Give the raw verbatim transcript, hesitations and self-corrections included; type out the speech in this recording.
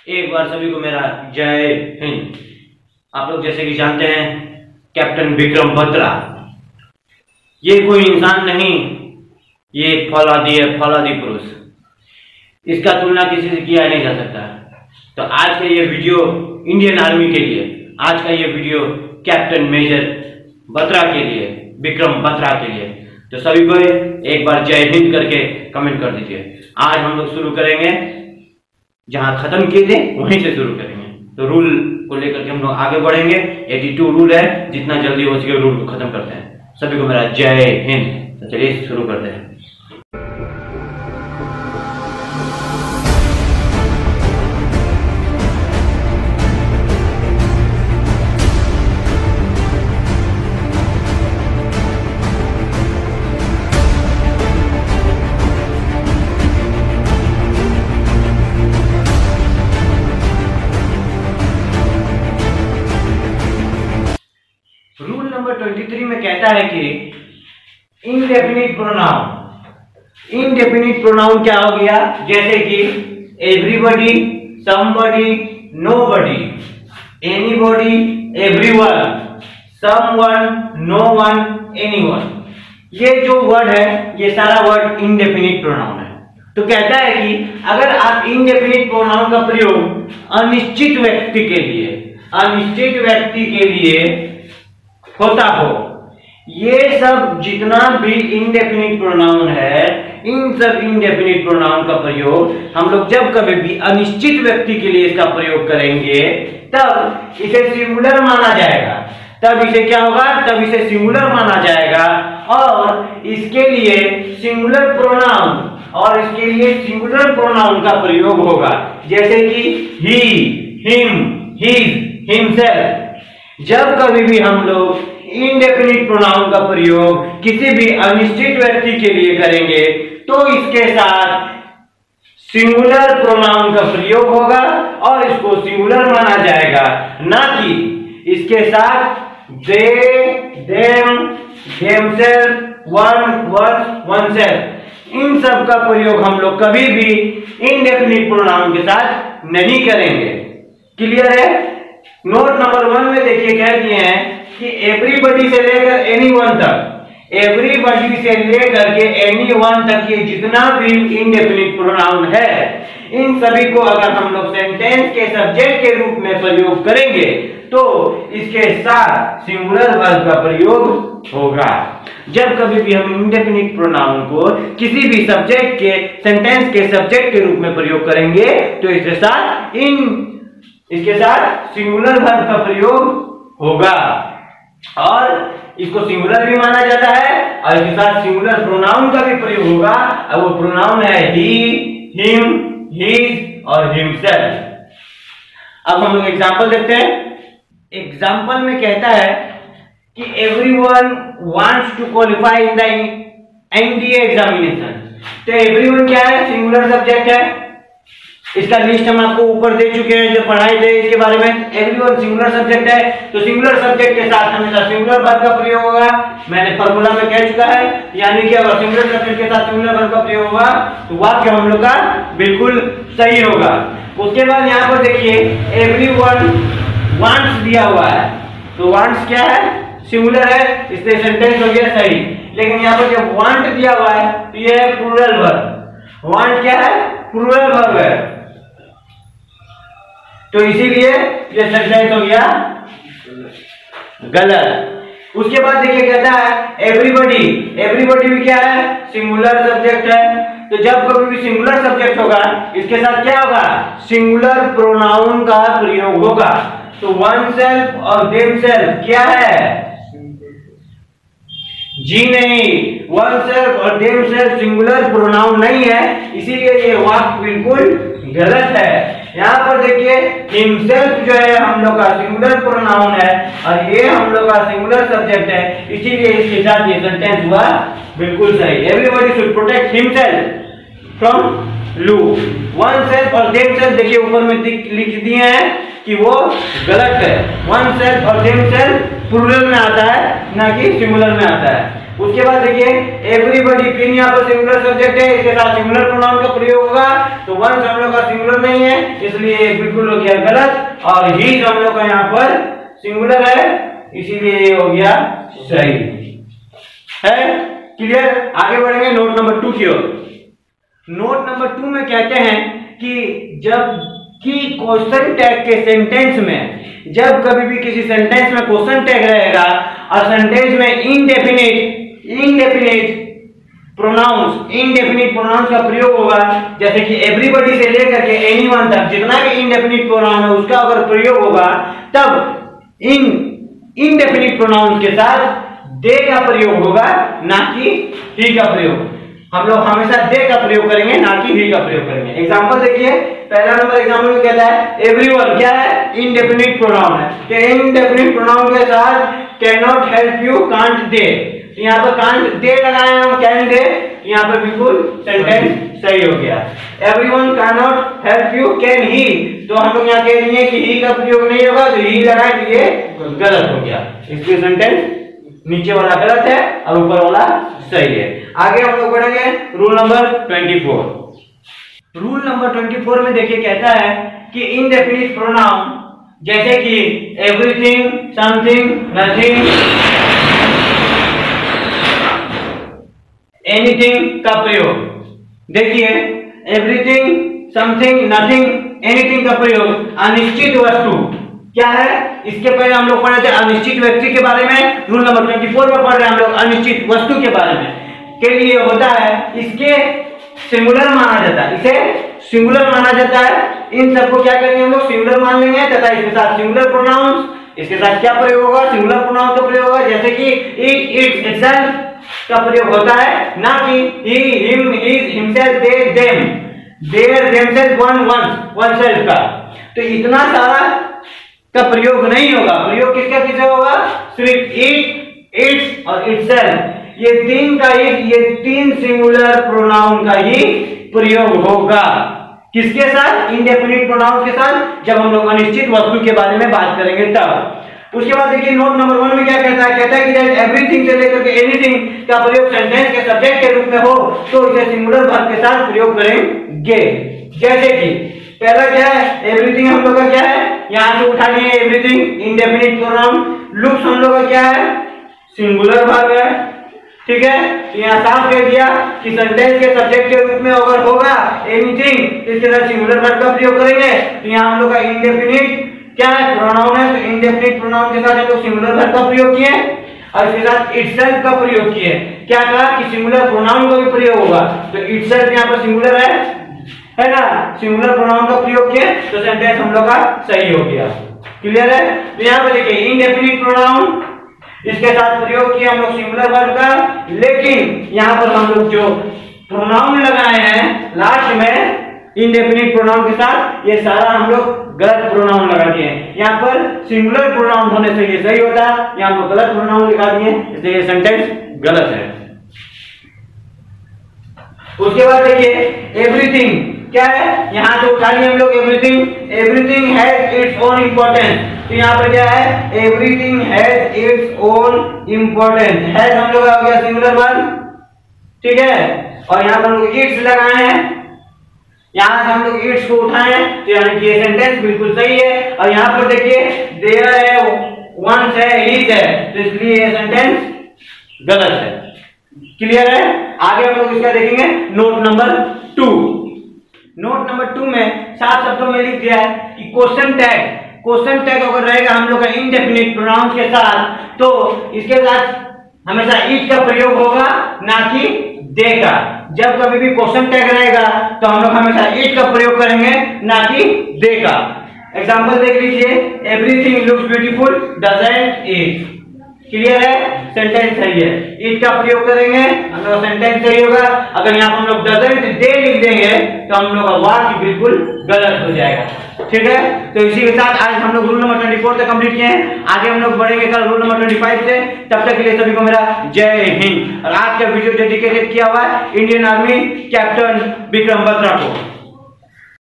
एक बार सभी को मेरा जय हिंद। आप लोग जैसे कि जानते हैं कैप्टन विक्रम बत्रा, ये कोई इंसान नहीं, ये एक फौलादी है, फौलादी पुरुष। इसका तुलना किसी से किया नहीं जा सकता। तो आज का ये वीडियो इंडियन आर्मी के लिए, आज का ये वीडियो कैप्टन मेजर बत्रा के लिए, विक्रम बत्रा के लिए। तो सभी को एक बार जय हिंद करके कमेंट कर दीजिए। आज हम लोग शुरू करेंगे जहां खत्म किए थे वहीं से शुरू करेंगे। तो रूल को लेकर के हम लोग आगे बढ़ेंगे। बयासी रूल है, जितना जल्दी हो सके रूल को खत्म करते हैं। सभी को मेरा जय हिंद। तो चलिए शुरू करते हैं। रूल नंबर तेईस में कहता है कि इनडेफिनिट प्रोनाउन। इनडेफिनिट प्रोनाउन क्या हो गया? जैसे कि everybody, somebody, nobody, anybody, everyone, someone, no one, anyone. ये जो वर्ड है ये सारा वर्ड इनडेफिनिट प्रोनाउन है। तो कहता है कि अगर आप इनडेफिनिट प्रोनाउन का प्रयोग अनिश्चित व्यक्ति के लिए अनिश्चित व्यक्ति के लिए होता हो, ये सब जितना भी इनडेफिनिट प्रोनाउन है, इन सब इनडेफिनिट प्रोनाउन का प्रयोग हम लोग जब कभी भी अनिश्चित व्यक्ति के लिए इसका प्रयोग करेंगे तब इसे सिंगुलर माना जाएगा। तब इसे क्या होगा? तब इसे सिंगुलर माना जाएगा और इसके लिए सिंगुलर प्रोनाउन और इसके लिए सिंगुलर प्रोनाउन का प्रयोग होगा। जैसे कि ही, हिम, हिज, हिमसेल्फ। जब कभी भी हम लोग इनडेफिनिट प्रोनाउन का प्रयोग किसी भी अनिश्चित व्यक्ति के लिए करेंगे तो इसके साथ सिंगुलर प्रोनाउन का प्रयोग होगा और इसको सिंगुलर माना जाएगा, ना कि इसके साथ they, them, themself, one, one, oneself. इन सब का प्रयोग हम लोग कभी भी इनडेफिनिट प्रोनाउन के साथ नहीं करेंगे। क्लियर है? नोट नंबर वन में देखिए कह दिए हैं कि एवरीबॉडी से लेकर एनीवन तक, एवरीबॉडी से लेकर के एनीवन तक ये जितना भी इनडेफिनिट प्रोनाउन है, इन सभी को अगर हम लोग सेंटेंस के सब्जेक्ट के रूप में प्रयोग करेंगे तो इसके साथ सिंगुलर वर्ब का प्रयोग होगा। जब कभी भी हम इनडेफिनिट प्रोनाउन को किसी भी सब्जेक्ट के सेंटेंस के सब्जेक्ट के रूप में प्रयोग करेंगे तो इसके साथ इन इसके साथ सिंगुलर वर्ब का प्रयोग होगा और इसको सिंगुलर भी माना जाता है और इसके साथ सिंगुलर प्रोनाउन का भी प्रयोग होगा और वो प्रोनाउन है ही, हिम, हिज और हिमसेल्फ। अब हम लोग एग्जांपल देखते हैं। एग्जांपल में कहता है कि everyone wants to qualify in the NDA examination. तो एवरीवन क्या है? सिंगुलर सब्जेक्ट है। इसका लिस्ट हम आपको ऊपर दे चुके हैं, जो पढ़ाई दे इसके बारे में। एवरीवन सिंगुलर सब्जेक्ट है, तो सिंगुलर सब्जेक्ट के साथ हमेशा सिंगुलर वर्ब का प्रयोग होगा। मैंने फॉर्मूला में कह चुका है, यानी कि अगर सिंगुलर सब्जेक्ट के साथ सिंगुलर वर्ब का प्रयोग होगा तो वाक्य हम लोग का बिल्कुल सही होगा। उसके बाद यहाँ पर देखिए एवरीवन वांट्स दिया हुआ है, तो वांट्स क्या है? सिंगुलर है, इसलिए सेंटेंस हो गया सही। लेकिन यहाँ पर जब वांट दिया हुआ है तो ये है प्लूरल वर्ब। वांट क्या है? प्लूरल वर्ब है, तो इसीलिए ये सेंटेंस हो गया गलत। उसके बाद देखिए कहता है एवरीबॉडी। एवरीबॉडी भी क्या है? सिंगुलर सब्जेक्ट है। तो जब कभी भी सिंगुलर सब्जेक्ट होगा इसके साथ क्या होगा? सिंगुलर प्रोनाउन का प्रयोग होगा। तो वन सेल्फ और देम सेल्फ क्या है? जी नहीं, वन सेल्फ और देम सेल्फ सिंगुलर प्रोनाउन नहीं है, इसीलिए ये वाक्य बिल्कुल गलत है। यहाँ पर देखिए हिमसेल्फ जो है हम लोग का सिंगुलर प्रोनाउन है और ये हम लोग का सिंगुलर सब्जेक्ट है, इसीलिए इसके साथ ये सेंटेंस हुआ बिल्कुल सही। Everybody should protect himself from लू। वन सेल्फ और देम सेल्फ देखिए ऊपर में लिख दिए हैं कि वो गलत है। वन सेल्फ और देम सेल्फ प्लूरल में आता है, ना कि सिंगुलर में आता है। उसके बाद देखिए एवरीबॉडी, फिर यहाँ पर सिंगुलर सब्जेक्ट है, इसके साथ सिंगुलर प्रोनाउन का प्रयोग होगा, तो वंस हम लोग का सिंगुलर नहीं है इसलिए बिल्कुल हो गया गलत, और ही हम लोग का यहाँ पर सिंगुलर है इसीलिए ये हो गया सही है। क्लियर? आगे बढ़ेंगे नोट नंबर टू की ओर। नोट नंबर टू में कहते हैं कि जब कि क्वेश्चन टैग के सेंटेंस में, जब कभी भी किसी सेंटेंस में क्वेश्चन टैग रहेगा और सेंटेंस में indefinite indefinite pronouns indefinite pronouns का प्रयोग होगा, जैसे कि एवरीबॉडी से लेकर के एनीवन तक जितना भी इनडेफिनिट प्रोनाउन है उसका अगर प्रयोग होगा, तब इन इनडेफिनिट प्रोनाउंस के साथ दे का प्रयोग होगा, ना कि ही का प्रयोग। हम लोग हमेशा दे का प्रयोग करेंगे, ना कि ही का प्रयोग करेंगे। एग्जांपल देखिए, पहला नंबर एग्जांपल में कहता है एवरीवन, क्या है? इनडेफिनिट प्रोनाउन है, कि इनडेफिनिट प्रोनाउन के साथ can not help you, can't they, यहाँ पर कांट दे लगाए हम, कैन दे, यहाँ पर बिल्कुल सेंटेंस सही हो गया। Everyone can not help you, can he, तो हम लोग यहाँ कह रहे हैं कि ही का प्रयोग नहीं होगा, तो ही लगाए तो ये गलत हो गया, इसलिए सेंटेंस नीचे वाला गलत है और ऊपर वाला सही है। आगे हम लोग बढ़ेंगे rule number twenty four. Rule number twenty four में देखिए कहता है कि इनडेफिनिट प्रोनाउन जैसे कि एवरीथिंग, समथिंग, नथिंग, एनीथिंग का प्रयोग, देखिए एवरीथिंग, समथिंग, नथिंग, एनीथिंग का प्रयोग अनिश्चित वस्तु क्या है, इसके पहले हम लोग पढ़े थे अनिश्चित व्यक्ति के बारे में, रूल नंबर चौबीस में पढ़ रहे हैं हम लोग अनिश्चित वस्तु के बारे में, के लिए होता है इसके सिंगुलर माना जाता है, इसे सिंगुलर माना जाता है। इन सबको क्या करेंगे हम लोग? सिंगुलर मान लेंगे तथा इसके साथ सिंगुलर प्रोनाउंस, इसके साथ क्या प्रयोग होगा? सिंगुलर प्रोनाउन का प्रयोग होगा, जैसे कि इट, इट्स, इटसेल्फ का प्रयोग होता है, ना कि he, him, his, himself, they, them, their, themself, one, ones, oneself का। तो इतना सारा का प्रयोग नहीं होगा, प्रयोग किसका किसका होगा? सिर्फ इट, इट्स और इटसेल्फ, ये तीन का ही, ये तीन सिंगुलर प्रोनाउन का ही प्रयोग होगा। किसके साथ? इनडेफिनिट प्रोनाउन के साथ, जब हम लोग अनिश्चित वस्तु के बारे में बात करेंगे तब। उसके बाद देखिए नोट नंबर वन में क्या कहता है, कहता है कि एवरीथिंग से लेकर के एनीथिंग का प्रयोग सेंटेंस के सब्जेक्ट के रूप में हो तो इसे सिंगुलर वर्ब के साथ प्रयोग करेंगे। जैसे कि पहला क्या है? एवरीथिंग हम लोग का क्या है? यहां से उठा लिए एवरीथिंग, इनडेफिनिट प्रोनाउन। लुक्स हम लोग का क्या है? सिंगुलर वर्ब है, ठीक है। यहाँ साफ कह दिया कि सेंटेंस के सब्जेक्ट के रूप में अगर होगा एनीथिंग, इसके साथ सिंगुलर वर्ब का प्रयोग करेंगे। तो यहाँ हम लोग का इनडेफिनिट क्या है? प्रोनाउन है, तो इनडेफिनिट प्रोनाउन के साथ हम लोग सिंगुलर वर्ब का प्रयोग किए और इसके साथ इटसेल्फ का प्रयोग किए। क्या कहा कि सिंगुलर प्रोनाउन का भी प्रयोग होगा, तो इटसेल्फ यहाँ पर सिंगुलर है, है ना, सिंगुलर प्रोनाउन का प्रयोग किए तो सेंटेंस हम लोग का सही हो गया। क्लियर है? तो यहाँ पे देखिए इनडेफिनिट प्रोनाउन, इसके साथ प्रयोग किया हम लोग सिंगुलर वर्ब का, लेकिन यहाँ पर हम लोग जो प्रोनाउन लगाए हैं लास्ट में इनडेफिनिट प्रोनाउन के साथ, ये सारा हम लोग गलत प्रोनाउन लगा दिए हैं। यहाँ पर सिंगुलर प्रोनाउन होने से ये सही होता है, यहाँ पर गलत प्रोनाउन लिखा दिए, इसलिए ये सेंटेंस गलत है। उसके बाद देखिए एवरीथिंग क्या है? यहाँ से उठा लिए हम लोग everything, everything has its own importance, तो यहाँ पर क्या है? Everything has its own importance, has हम लोग हो गया सिंगुलर वर्ब, ठीक है, और यहाँ पर हम लोग इट्स लगाए हैं, यहाँ से हम लोग इट्स को उठाए तो यानी कि ये सेंटेंस बिल्कुल सही है। और यहाँ पर देखिए देयर है, वंस है, हिज है, तो इसलिए ये सेंटेंस गलत है। क्लियर है? आगे हम लोग इसका देखेंगे note number two. Note number two में सात शब्दों में लिख दिया है कि क्वेश्चन टैग, क्वेश्चन टैग अगर रहेगा हम लोग का इनडेफिनिट प्रोनाउंस के साथ, तो इसके साथ हमेशा इट का प्रयोग होगा, ना कि दे का। जब कभी भी क्वेश्चन टैग रहेगा तो हम लोग हमेशा इट का प्रयोग करेंगे, ना कि दे का। एग्जांपल देख लीजिए, everything looks beautiful doesn't it. Clear है? सेंटेंस सही है, इट का प्रयोग करेंगे हम लोग सेंटेंस सही होगा। अगर यहाँ पर हम लोग डजंट दे लिख देंगे तो हम लोग का वाक्य बिल्कुल गलत हो जाएगा, ठीक है। तो इसी के साथ आज हम लोग रूल नंबर चौबीस तक कंप्लीट किए हैं। आगे हम लोग बढ़ेंगे कल रूल नंबर पच्चीस से। तब तक के लिए सभी को मेरा जय हिंद। और आज का वीडियो डेडिकेटेड किया हुआ है Indian army captain Vikram Batra को।